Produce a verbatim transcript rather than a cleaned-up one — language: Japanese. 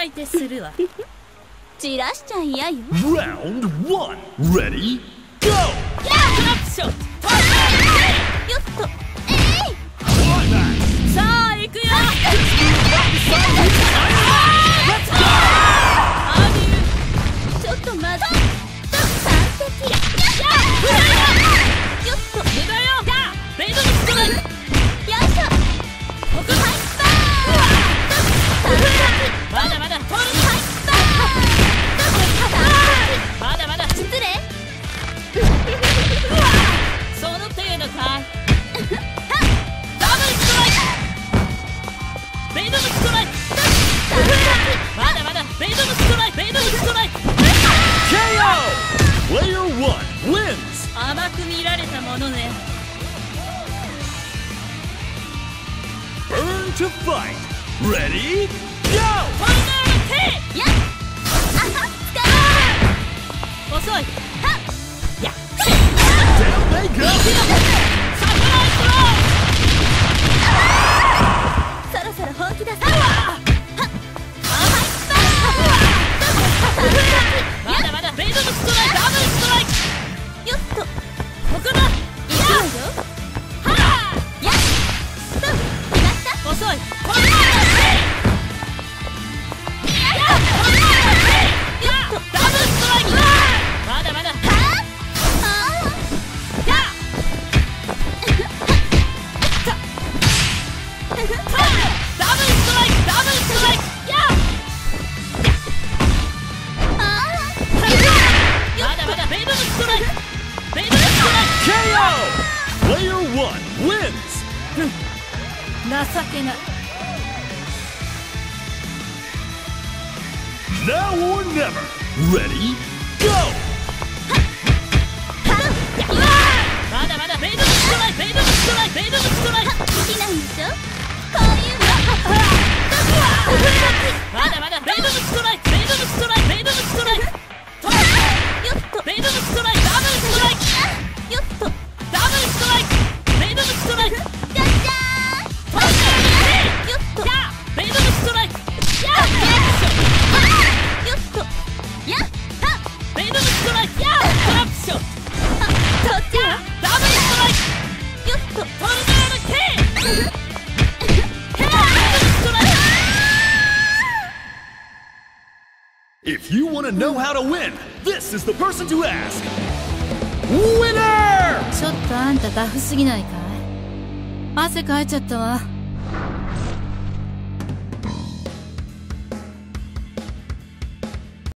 相手するわ。 散らしちゃ嫌よ。 Round one. Ready? Go! クラップショット。 よっと。えい。 さあ行くよ。 ちょっと待って。完璧。よっと。 無駄よ。ベイドのストライク。 よいしょ。 僕ハイスパー。まだまだ。トルハイスパー。まだまだ。 失礼。 その程度かい。ダブルストライク。ベイドのストライク。まだまだ。ベイドのストライク。ベイドのストライク。 ケーオー! Player one wins! 甘く見られたものね。 Burn to fight! Ready? Go! トルネードテイ。 やっ。あはっ。 遅い。やっ。 Down they go! サプライズロー。 そろそろ本気出す。 まだまだ。ベイドのストライク。ダブルストライク。 よっと。 ここだ。 いくわよ。 はやっと。決まった。 遅い。トルネードテイ。やっ。トルネードテイ。やっ。ダブルストライク。まだまだ。 はあ。 やっ。ダブルストライク。ダブルストライク。やっ。まだまだ。ベイドのストライク。ベイドのストライク。 ケーオー! Player one wins! 情けない。 Now or never! Ready? Go! まだまだ。ベイドのストライク。ベイドのストライク。ベイドのストライク。 好きなんでしょ。こういうの。 まだまだ。ベイドのストライク。ベイドのストライク。ベイドのストライク。 よっと。 ベイドのストライク。ダブルストライク。 よっと。 ダブルストライク。ベイドのストライク。 じゃじゃトルネードテイ。 よっと。 やっ。ベイドのストライク。やっ。 よっと。やっ。はっ。 ベイドのストライク。やっ。トラップショット。 そっちは。 ダブルストライク。 よっと。 トルネードテイ。 If you want to know how to win, this is the person to ask. Winner! ちょっとあんたタフすぎないかい。汗かいちゃったわ。